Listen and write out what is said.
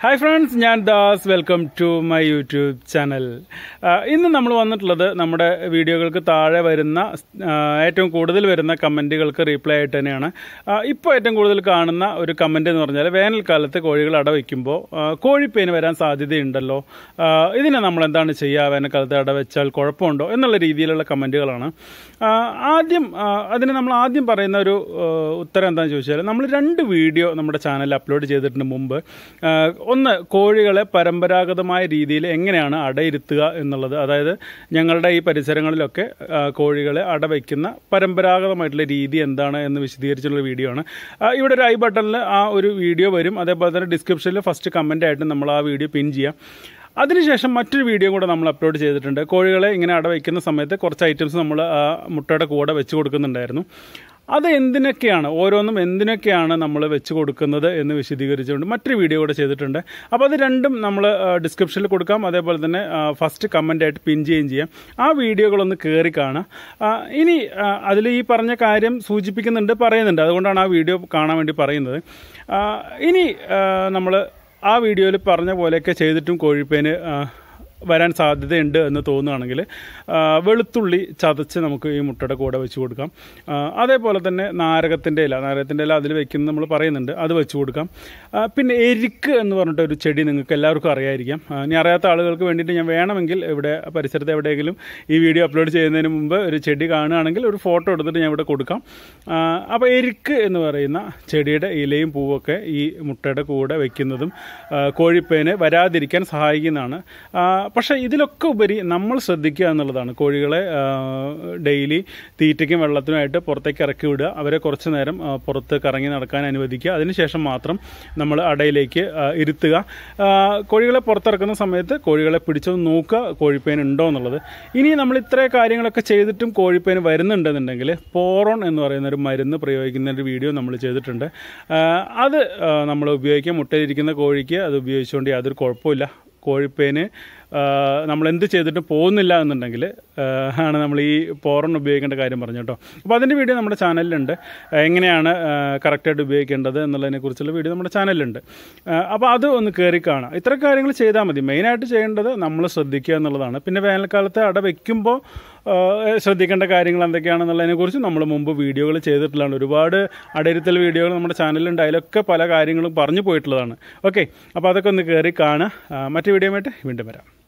Hi friends, ഞാൻ Das. Welcome to my YouTube channel. ഇന്ന് നമ്മൾ വന്നിട്ടുള്ളത് നമ്മുടെ വീഡിയോകൾക്ക് താഴെ വരുന്ന ഏറ്റവും കൂടുതൽ വരുന്ന കമൻറ്റുകൾക്ക് റീപ്ലൈ ആയിട്ട് തന്നെയാണ്. ഇപ്പോൾ ഏറ്റവും കൂടുതൽ കാണുന്ന ഒരു കമൻറ്റ് എന്ന് പറഞ്ഞാൽ, വേനൽക്കാലത്ത് കോഴികൾ അടവയ്ക്കുമ്പോൾ കോഴിപ്പേന് വരാൻ സാധ്യതയുണ്ടല്ലോ, ഇതിനെ നമ്മൾ എന്താണ് ചെയ്യുക, വേനൽക്കാലത്ത് അടവെച്ചാൽ കുഴപ്പമുണ്ടോ എന്നുള്ള രീതിയിലുള്ള കമൻറ്റുകളാണ്. അതിന് നമ്മൾ ആദ്യം പറയുന്ന ഒരു ഉത്തരം എന്താണെന്ന് ചോദിച്ചാൽ, നമ്മൾ 2 വീഡിയോ നമ്മുടെ ചാനലിൽ അപ്ലോഡ് ചെയ്തിട്ടുണ്ട് മുമ്പ്. ഒന്ന്, കോഴികളെ പരമ്പരാഗതമായ രീതിയിൽ എങ്ങനെയാണ് അടയിരുത്തുക എന്നുള്ളത്. അതായത് ഞങ്ങളുടെ ഈ പരിസരങ്ങളിലൊക്കെ കോഴികളെ അടവയ്ക്കുന്ന പരമ്പരാഗതമായിട്ടുള്ള രീതി എന്താണ് എന്ന് വിശദീകരിച്ചുള്ള വീഡിയോ ആണ്. ഇവിടെ ഒരു ഐ ബട്ടണിൽ ആ ഒരു വീഡിയോ വരും. അതേപോലെ തന്നെ ഡിസ്ക്രിപ്ഷനിൽ ഫസ്റ്റ് കമൻ്റ് ആയിട്ട് നമ്മൾ ആ വീഡിയോ പിൻ ചെയ്യാം. അതിനുശേഷം മറ്റൊരു വീഡിയോ കൂടെ നമ്മൾ അപ്ലോഡ് ചെയ്തിട്ടുണ്ട്. കോഴികളെ ഇങ്ങനെ അടവയ്ക്കുന്ന സമയത്ത് കുറച്ച് ഐറ്റംസ് നമ്മൾ മുട്ടയുടെ കൂടെ വെച്ച് കൊടുക്കുന്നുണ്ടായിരുന്നു. അത് ഓരോന്നും എന്തിനൊക്കെയാണ് നമ്മൾ വെച്ച് കൊടുക്കുന്നത് എന്ന് വിശദീകരിച്ചുകൊണ്ട് മറ്റൊരു വീഡിയോ കൂടെ ചെയ്തിട്ടുണ്ട്. അപ്പോൾ അത് രണ്ടും നമ്മൾ ഡിസ്ക്രിപ്ഷനിൽ കൊടുക്കാം. അതേപോലെ തന്നെ ഫസ്റ്റ് കമൻ്റായിട്ട് പിൻ ചെയ്യുകയും ചെയ്യാം. ആ വീഡിയോകളൊന്ന് കയറി കാണാം. ഇനി അതിൽ ഈ പറഞ്ഞ കാര്യം പറയുന്നുണ്ട്. അതുകൊണ്ടാണ് ആ വീഡിയോ കാണാൻ വേണ്ടി പറയുന്നത്. ഇനി നമ്മൾ ആ വീഡിയോയിൽ പറഞ്ഞ പോലെയൊക്കെ ചെയ്തിട്ടും കോഴിപ്പേന് വരാൻ സാധ്യതയുണ്ട് എന്ന് തോന്നുകയാണെങ്കിൽ വെളുത്തുള്ളി ചതച്ച് നമുക്ക് ഈ മുട്ടയുടെ കൂടെ വെച്ച് കൊടുക്കാം. അതേപോലെ തന്നെ നാരകത്തിൻ്റെ ഇല അതിൽ വെക്കുന്നത് നമ്മൾ പറയുന്നുണ്ട്, അത് വെച്ച് കൊടുക്കാം. പിന്നെ എരിക്ക് എന്ന് പറഞ്ഞിട്ടൊരു ചെടി നിങ്ങൾക്ക് എല്ലാവർക്കും അറിയായിരിക്കാം. ഇനി അറിയാത്ത ആളുകൾക്ക് വേണ്ടിയിട്ട് ഞാൻ വേണമെങ്കിൽ ഇവിടെ പരിസരത്ത് എവിടെയെങ്കിലും ഈ വീഡിയോ അപ്ലോഡ് ചെയ്യുന്നതിന് മുമ്പ് ഒരു ചെടി കാണുകയാണെങ്കിൽ ഒരു ഫോട്ടോ എടുത്തിട്ട് ഞാൻ ഇവിടെ കൊടുക്കാം. അപ്പോൾ എരിക്ക് എന്ന് പറയുന്ന ചെടിയുടെ ഇലയും പൂവൊക്കെ ഈ മുട്ടയുടെ കൂടെ വയ്ക്കുന്നതും കോഴിപ്പേന് വരാതിരിക്കാൻ സഹായിക്കുന്നതാണ്. പക്ഷേ ഇതിലൊക്കെ ഉപരി നമ്മൾ ശ്രദ്ധിക്കുക എന്നുള്ളതാണ്. കോഴികളെ ഡെയിലി തീറ്റയ്ക്കും വെള്ളത്തിനുമായിട്ട് പുറത്തേക്ക് ഇറക്കി വിടുക. അവരെ കുറച്ച് നേരം പുറത്ത് കറങ്ങി നടക്കാൻ അനുവദിക്കുക. അതിനുശേഷം മാത്രം നമ്മൾ അടയിലേക്ക് ഇരുത്തുക. കോഴികളെ പുറത്തിറക്കുന്ന സമയത്ത് കോഴികളെ പിടിച്ചൊന്ന് നോക്കുക, കോഴിപ്പേൻ ഉണ്ടോ എന്നുള്ളത്. ഇനി നമ്മൾ ഇത്രയും കാര്യങ്ങളൊക്കെ ചെയ്തിട്ടും കോഴിപ്പേൻ വരുന്നുണ്ടെന്നുണ്ടെങ്കിൽ പോറോൺ എന്ന് പറയുന്ന ഒരു മരുന്ന് പ്രയോഗിക്കുന്ന ഒരു വീഡിയോ നമ്മൾ ചെയ്തിട്ടുണ്ട്. അത് നമ്മൾ ഉപയോഗിക്കുക. മുട്ടയിലിരിക്കുന്ന കോഴിക്ക് അത് ഉപയോഗിച്ചുകൊണ്ട് യാതൊരു കുഴപ്പമില്ല. കോഴിപ്പേന് നമ്മൾ എന്ത് ചെയ്തിട്ട് പോകുന്നില്ല എന്നുണ്ടെങ്കിൽ ആണ് നമ്മൾ ഈ പോറൺ ഉപയോഗിക്കേണ്ട കാര്യം പറഞ്ഞു കേട്ടോ. അപ്പോൾ അതിൻ്റെ വീഡിയോ നമ്മുടെ ചാനലിലുണ്ട്. എങ്ങനെയാണ് കറക്റ്റായിട്ട് ഉപയോഗിക്കേണ്ടത് എന്നുള്ളതിനെക്കുറിച്ചുള്ള വീഡിയോ നമ്മുടെ ചാനലിലുണ്ട്. അപ്പോൾ അത് ഒന്ന് കയറി കാണാം. ഇത്ര കാര്യങ്ങൾ ചെയ്താൽ മതി. മെയിനായിട്ട് ചെയ്യേണ്ടത് നമ്മൾ ശ്രദ്ധിക്കുക എന്നുള്ളതാണ്. പിന്നെ വേനൽക്കാലത്ത് അട വയ്ക്കുമ്പോൾ ശ്രദ്ധിക്കേണ്ട കാര്യങ്ങൾ എന്തൊക്കെയാണെന്നുള്ളതിനെക്കുറിച്ച് നമ്മൾ മുമ്പ് വീഡിയോകൾ ചെയ്തിട്ടുള്ളതാണ്. ഒരുപാട് അടയിരുത്തൽ വീഡിയോകൾ നമ്മുടെ ചാനലിലുണ്ട്. അതിലൊക്കെ പല കാര്യങ്ങളും പറഞ്ഞു പോയിട്ടുള്ളതാണ്. ഓക്കെ, അപ്പോൾ അതൊക്കെ ഒന്ന് കയറി കാണുക. മറ്റു വീഡിയോയുമായിട്ട് വീണ്ടും വരാം.